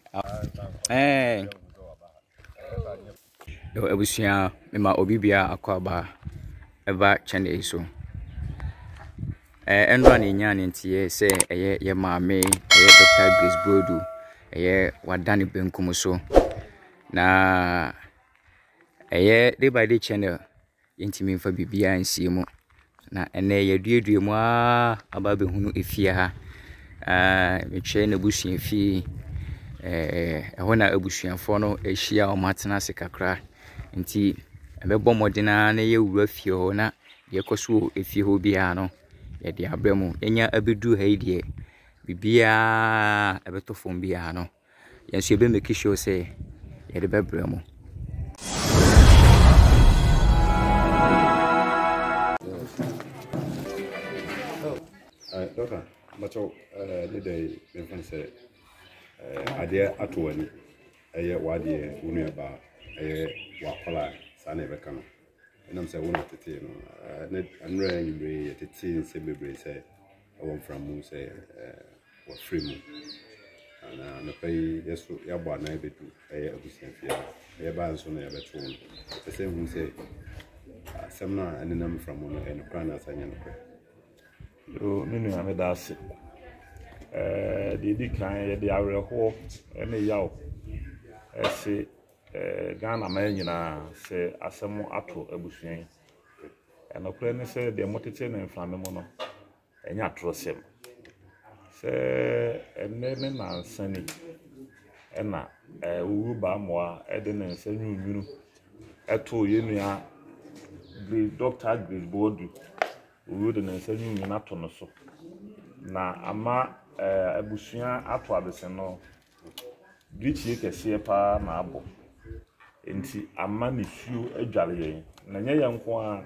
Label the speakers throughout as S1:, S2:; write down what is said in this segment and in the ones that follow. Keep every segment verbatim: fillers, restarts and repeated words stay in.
S1: Eh. Ebusia me ma obi bia akwaba eba channel so. Eh endo na nya ne ntie se eye ye maame eye Doctor Grace Bodu eye wadane benkum so. Na eye day by day channel intimi fa bibia ansie mu. Na ene ye duedue mu a aba behunu efia ha. Ah me twe na busua fi eh ehona na abusuafo no ehia o matena se kakra nti ebebo modena na ye wura fie ho na ye koso efie ho bia no ye de abremu enya abedu ha die bibia ebeto fom bia no yenso ebe make sure say ye de bebremu.
S2: Uh, Doctor, but uh, the day when say uh, idea atwani, aye wadi unu aba, aye wakola sana ebekano. And I'm saying one at the tea, no. Net I'm running be at the tea say be say I want from moon say uh was free moon. And uh no pay yes ya ba na be do aye abusian fia. Aye ba nso na ebe to. The same who say semna and them from moon and plan as anya no.
S3: Yo minu ame da ase eh de di kan ye de awerho ene yawo ese eh Ghana ma nyina se asemo ato abusuan eno kure ne se de motete na mframe mo no enya atrosem se ene ne na nsani ena eh wu ba moa ede ne nsanyu nwunu eto yenua the Doctor Grace Bodu we de nsanyu nyina to no so na ama abusuan ato abese no brichi kese pa na abo enti ama ne fiu adware yen na nya yanko a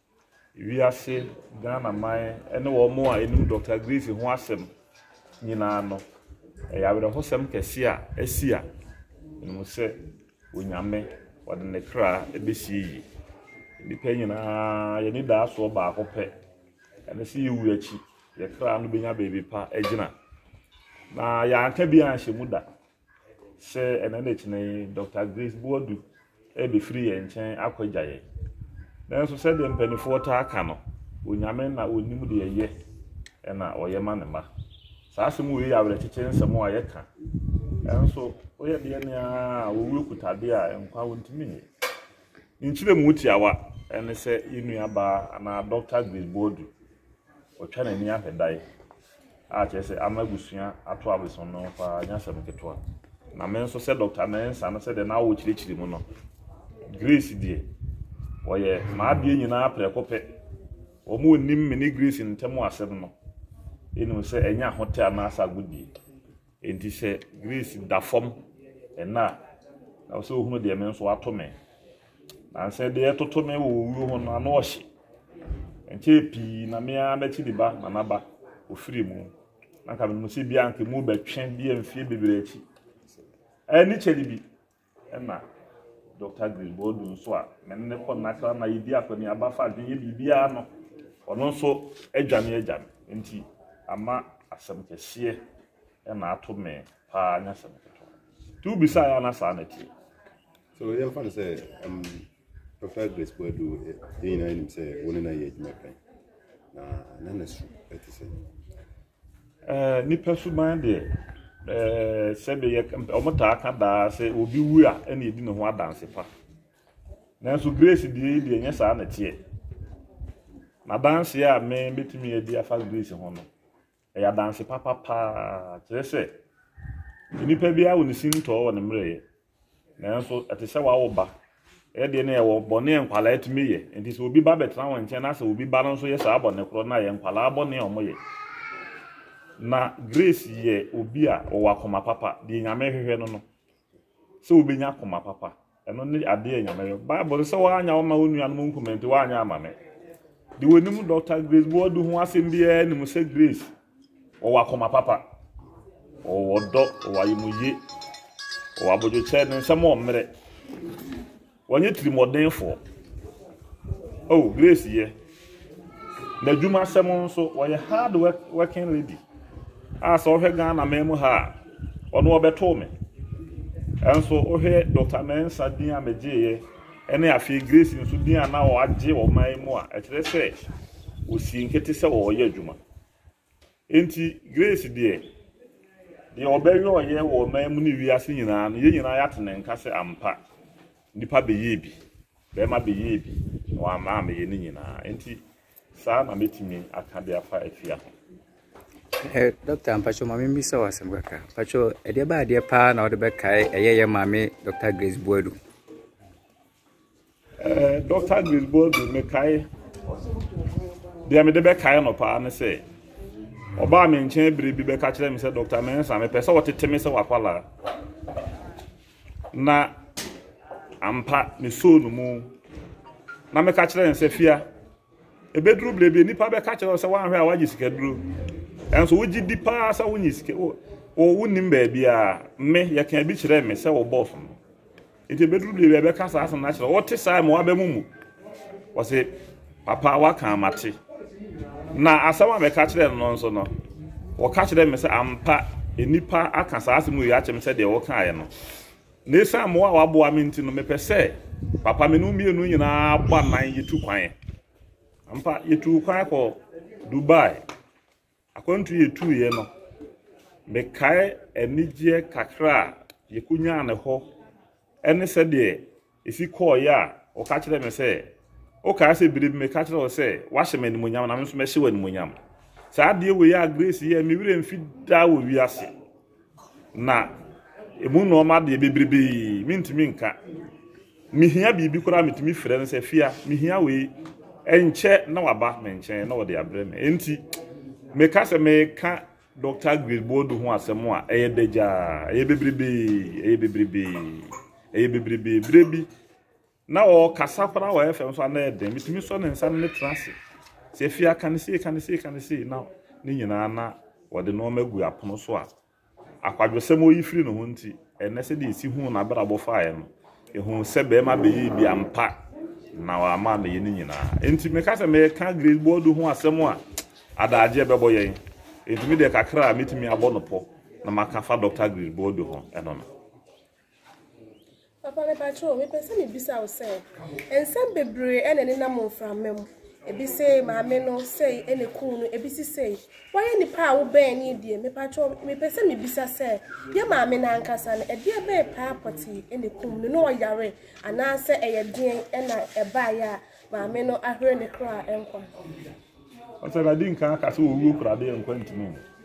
S3: wiase Ghana man ene wo mo a enum Doctor Grace ho asem nyina no ya were ho sem kese a asi a enum se onyame wode ne kra ebesi yi nipa nyina ye ni da so ba akopɛ ene si yiwu achi ye kra no benya baby pa agina na ya aka bi an hye muda se ene na chine Doctor Grace Bodu e be free ye nchen akwaja ye na so se de mpanifo ta aka no onyame na onim de ye ena oyema ne ma saa asem we ya were cheche nsem a ye ka enso oye de ne a owu kutade a enkwa wontimi ni nchire mu tiawa ene se inu aba na Doctor Grace Bodu o twa na ni ahedai a che se amagusua ato abeson no fa nya sem keto na men so se Doctor Mensah no se de na wo chirichiri mu no Grace die oye ma bie nyina prekope o mu nim me ni Grace ntemu asem no enu se enya hotel na asa gudi enti se Grace da fom ena na so hunu de men so ato me na se de etoto me wo wu ho na no ohye enche pi na me a na chi diba na naba ofiri mu na ka me se bia nke mu betwen bia mfie bebere achi ani cheli bi ena Doctor Grace Bodu so a me ne ko na ka na yidi akoni abafa adwen bibia no ono so adwane adwane enti ama asem kese ena ato me pa anya asem keto tu bisa ya na sa na ti
S2: so you fan say um Doctor Grace Bodu e na him say woni na ye juma kan na na na su eti say
S3: eh ni pesuman de eh sebe ye omota aka da say obi wu a na edi ne ho adanse pa na so Grace di di enya sa na tie na danse a me betimi edi afa Grace ho no e ya danse pa pa pa kire say ni pa bia woni sinto wo ne mre na so etese wa wo ba e de na e wo bone enkwala etimi ye enti so obi ba betra won nche na so obi ba no so ye sa abone kro na ye enkwala abone omo ye na Grace ye obi a o wakoma papa de nyame hwehwe no no so obi nya koma papa eno ni ade nyame Bible so wa anya o ma onu anu nkomenti wa anya ama me de wonim Doctor Grace Bodu ho asem bia ni mo se Grace o wakoma papa o wodo o wayimuye o wabojo che ne nsem o mmere wonye trimodenfo oh Grace ye na djuma sem nso woye hard work working lady asa o hwe Ghana memu ha ono obeto me And so, oh, here, Doctor Mensah Dia Meje, and I feel Grace in Sudia now, I J or my more at the say, we see in Ketisa or Yajuma. Ain't Grace, dear? The Obeyo or ye or my money we are seeing, and you and I at and Cassa Ampa. Nipa be yebi, there might be yebi, or mamma yenina, ain't he? Sam, I met me at Candia five years.
S1: Eh, Doctor Pacho, mammy, Miss Owasemwaka. Pacho, a dear bad dear pa, or the back, a year, mammy, Doctor Grace Boadu.
S3: Eh, Doctor Grace Boadu, make I. Dear me the back, I no pa, and say. Obama in Chamber be back at them, said Doctor Mensah, I'm a person what it means of Wapala. Na ampa, me so no more. Na me catch them and say, fear. A bedroom baby, nipa be catch us one where I just get through. And so would you depass a winnis or wouldn't baby? Me, you can be them, me say, or boss. It's a bedroom baby, cast as a natural. What is I more mumu? Was it Papa Wakamati? Now, as someone may catch them, no, so no. Or catch them, say, I'm pa, a nipa, I can ask me, I said, they all kind. Nessa more wabo aminti no me per se. Papa me no mienu nyina ba man yetu kwan. Ampa yetu kwan ko Dubai. Akwantu yetu ye no. Me kai enije kakra yekunya ne ho. Ene se de isi call ya o ka kire me se o ka se biri me ka kire o se wa hye me ni munyam na me so me hye wa ni munyam. Sa de we ya Grace ye me wire mfi da wo wiase. Na emu no ma de bebrebe mintimi nka mihia bibi kora mitimi frɛ no sɛ fia mihia we enche na waba me nche na wo de abrɛ me enti me ka sɛ me ka Doctor Grace Boadu ho asɛm a ɛyɛ dagya ɛyɛ bebrebe ɛyɛ bebrebe ɛyɛ bebrebe brebi na o kasa kora wo F M so na ɛdɛ mitimi so ne nsa ne trase sɛ fia kan se kan se kan se na ne nyina na wo de no magu apono so a akwadwesem oyi firi no ho nti ene se de isi hu na brabo faaye no ehu se be ma be yi bi ampa na wa ma me yini nyina enti me ka se me ka Grace Boadu ho asem a adaaje bebo yen enti me de kakra metimi abo no po na maka fa Doctor Grace Boadu ho eno no
S4: papa me patro me pese me bisa o se ensem bebre ene ne nam fra mem ebi say maame no say ene kun no ebi si say why ni pa wo ben ni die me patro me pese me bisa say ye maame na ankasa no e die be pa poti ene kun no no yare ana se eye den ena e ba ya maame no ahre ne kra enkwa
S3: o se la din kan ka se wo wu kra de enkwa ntimi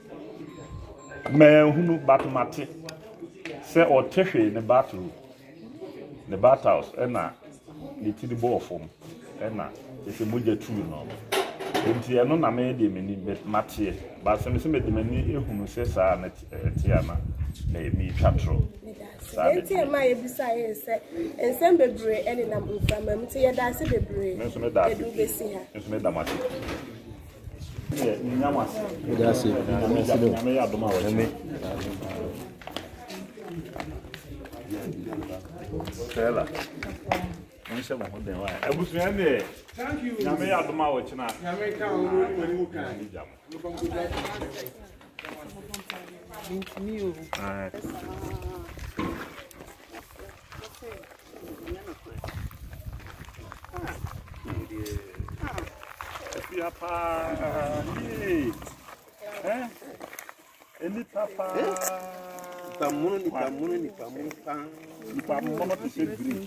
S3: me hunu batmate se o tehwe ne battle ne battles ena ni tidi bo fom ena ese moja tu no enti eno na me de meni matie ba se me se me de meni ehunu se sa na tia na na mi twatro
S4: enti e ma ye bisa ye se ensem bebre ene na mfra mam ti ye da se bebre
S3: me so me da
S4: edu besi ha
S3: me so me da matie ye nyama se
S5: da se
S3: me me ya do ma wo me Stella Mensah Boldly wa ebusuya ne thank you nyame ya doma wo kina nyame ka wo wani wo kan intimi o ah Fia pa eh Eli papa
S5: pa muno ni pa muno ni pa muno pa
S3: ni pa muno te se gri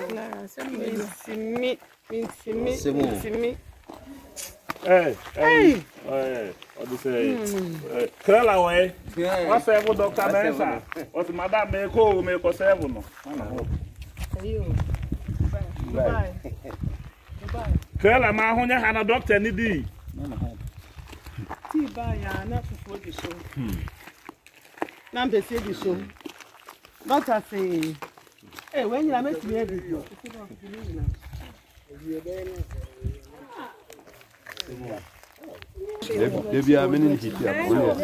S4: simi simi simi
S3: eh eh eh what do say krala we what say for Doctor Mensah what madam me ko me ko serve no
S4: ayo bye bye
S3: krala ma ho nya hana doctor ni di
S6: ti ba ya na fufu di so na mpese di so doctor say eh when you make me every day
S5: Debi a meni hiti a bolo.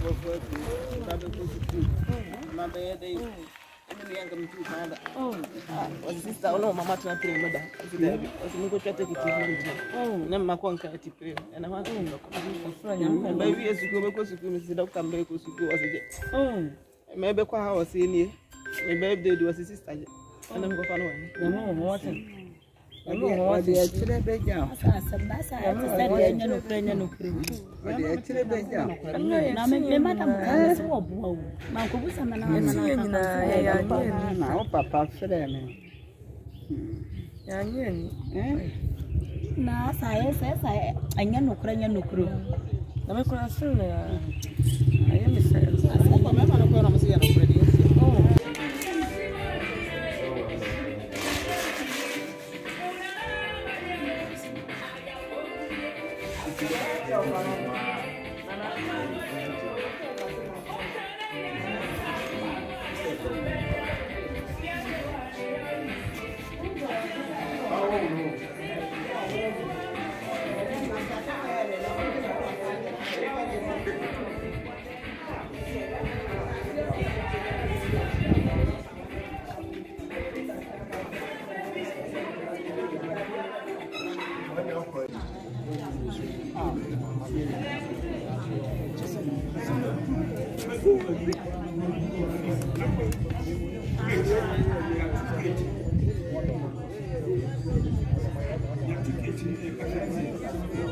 S6: Oh, was sister, no, Mamma, to pray, mother. Was we go try to take it. Oh, never my conquer to pray. And I want to look. And baby, as you go, because you Mister Doctor Mbeko, you go as a jet. Oh, maybe quite how I was in here. My birthday was a sister. And I'm going to find one. No more water. I know what the actually bed down. I said, Massa, I said, no prayer, no prayer. But the actually bed down. Now, Madam, I saw my Kubusa, and now, Papa, for them. Now, I says, I know Ukrainian no crew. I'm a cross soon. I am a sense. I remember the promise here already. Oh.
S2: Thank you.